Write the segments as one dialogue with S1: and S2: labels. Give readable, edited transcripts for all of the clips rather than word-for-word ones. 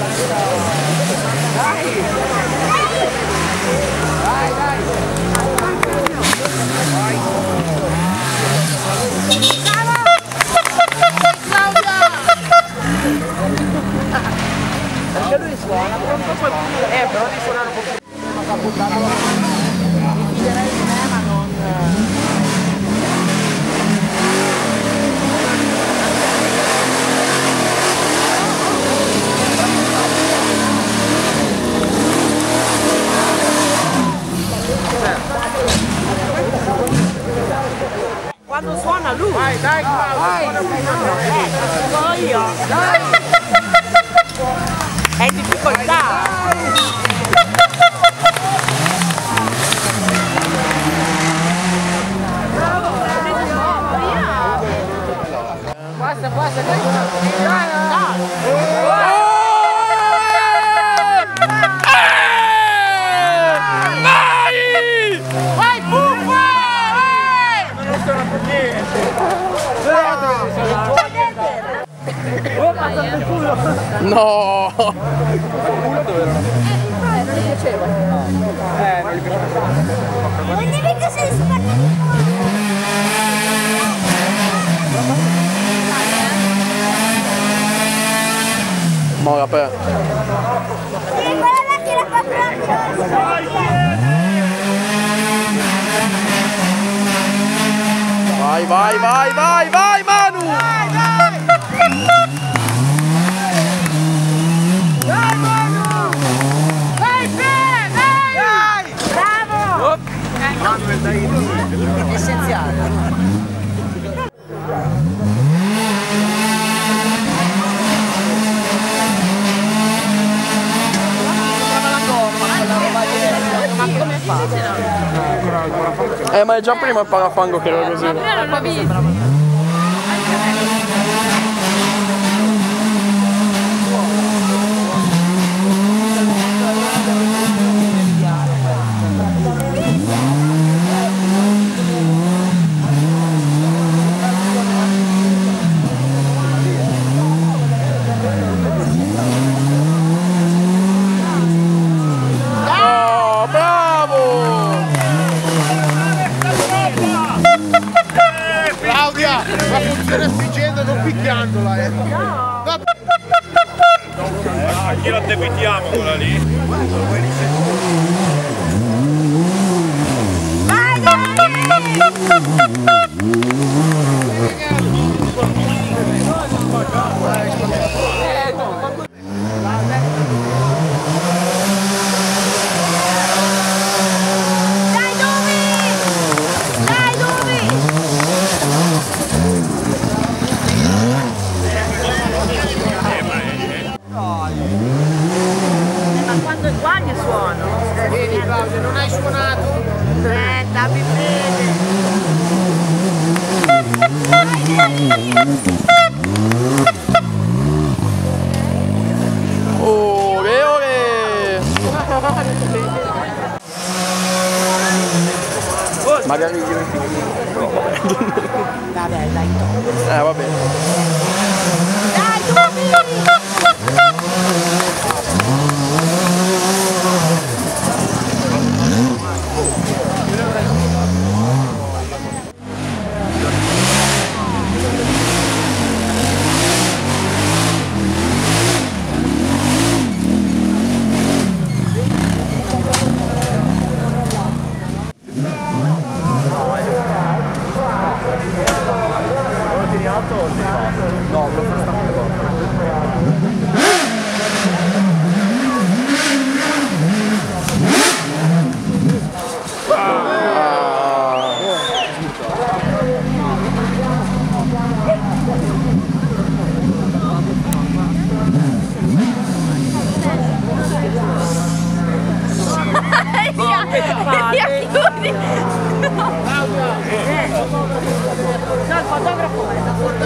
S1: Perché lui suona, però un po' qualcuno... però devi suonare un po' più... Ma sta buttando la mano. Mi fiderei di me, ma non... Quando suona lui! Vai, dai, vai! Sono io! Dai! È difficoltà! Basta, basta, dai! Vai, buffa! Non sono per niente!
S2: No!
S1: Non gli piaceva? Non gli piaceva.
S3: Non devi che sei spartito!
S2: Mora per.
S3: Guarda che la fa
S2: Vai, vai, vai, vai, vai, Manu!
S1: Dai, dai! Dai, Manu! Vai, Pe! Dai! Bravo! Manuel, dai! Essenziale! Ma come fa?
S2: Ma è già prima il parafango che era così.
S3: non l'ho visto.
S4: Ma funziona spingendo, non picchiandola, No!
S5: Ah, chi la debitiamo quella lì?
S3: Vai,
S1: Ma quando è qua che suono?
S4: Vedi Claudio, non hai suonato?
S1: Dammi bene!
S2: Ole, ole! Magari io...
S1: Vabbè, dai,
S2: va bene.
S4: No, lo fa sta
S1: No, il fotografo è da portare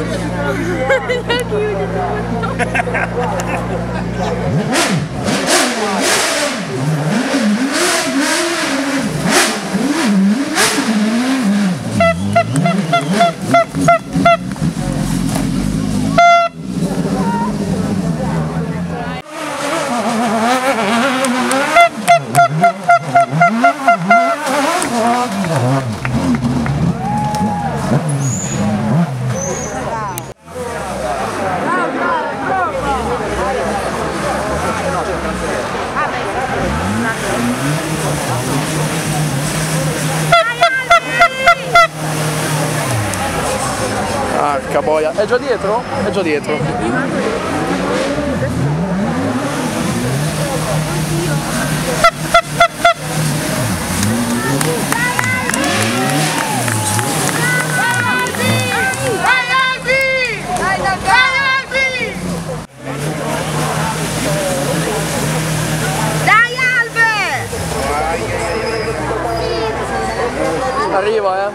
S2: Porca boia. È già dietro? È già dietro. Arriva,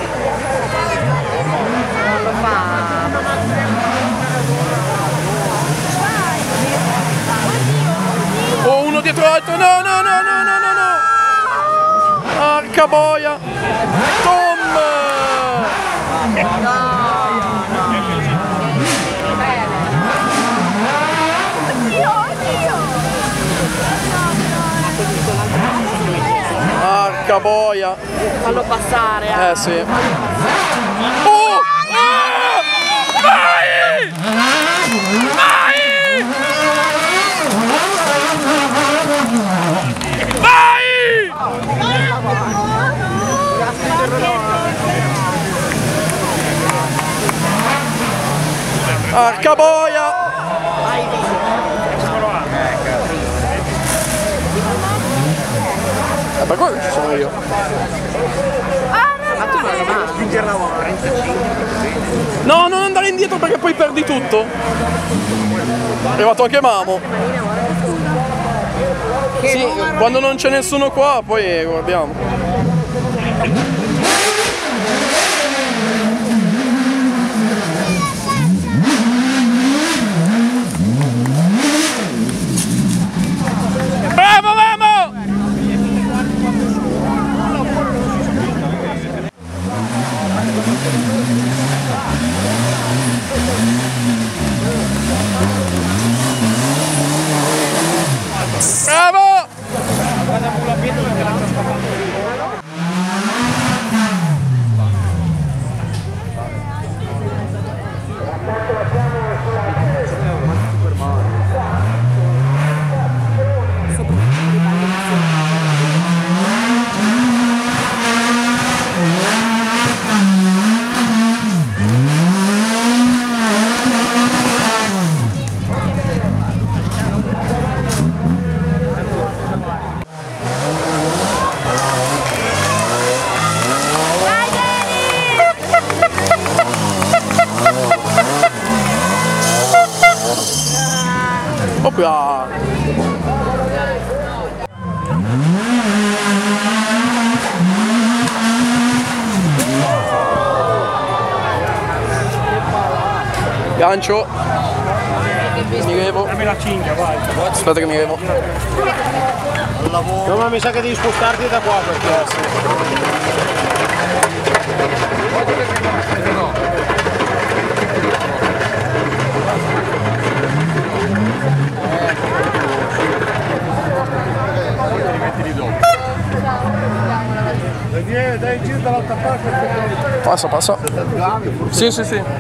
S2: Oh, uno dietro l'altro, no, no, no, no, no, no, no. Porca boia. Tom! Porca boia.
S1: Fallo passare.
S2: Sì. Oh! Ah! Vai! Vai! Vai! Porca boia! Per quello ci sono io.
S1: Ma tu non vai a spingerla a 35.
S2: No, non andare indietro perché poi perdi tutto. È arrivato anche Mamo. Sì, quando non c'è nessuno qua poi guardiamo. Bravo Mamo! Bravo! Oppia! Gancio! Mi levo.
S5: Dammi la cinghia, vai.
S2: Aspetta che mi levo.
S4: No, ma mi sa che devi spostarti da qua perché... Dai, gira dall'altra parte.
S2: Passa, passa. Sì, sì, sì.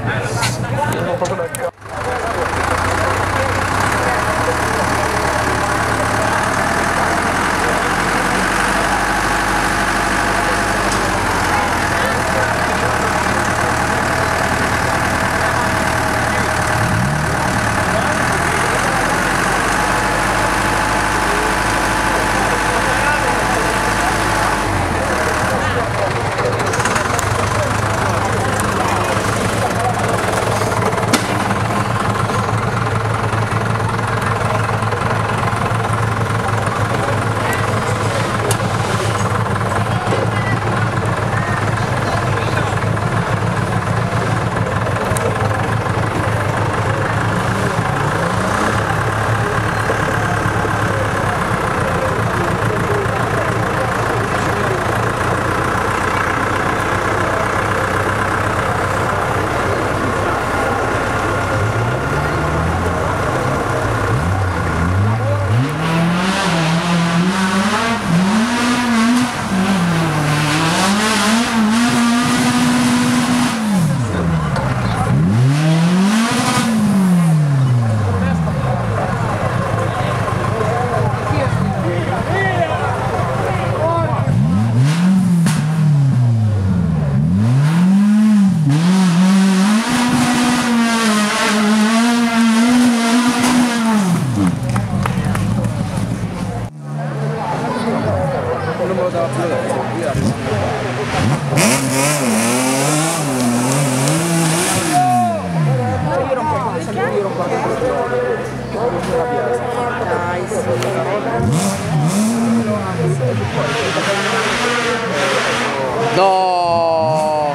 S2: No!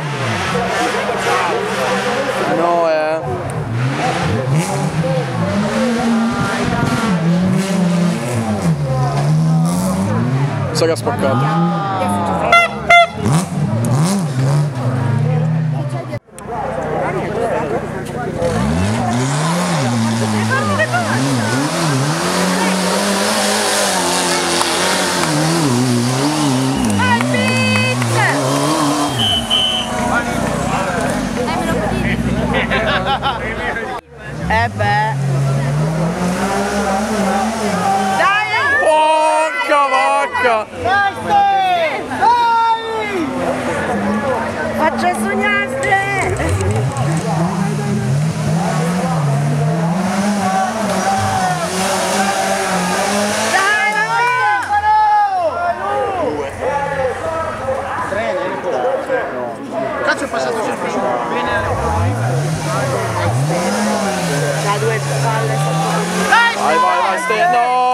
S2: No, so che ha spaccato.
S1: Beh. Dai!
S2: Porca vacca!
S1: Faccio sognare! Dai,
S4: Cazzo è passato sempre su.
S1: da due palle.
S2: Vai, vai, vai, no!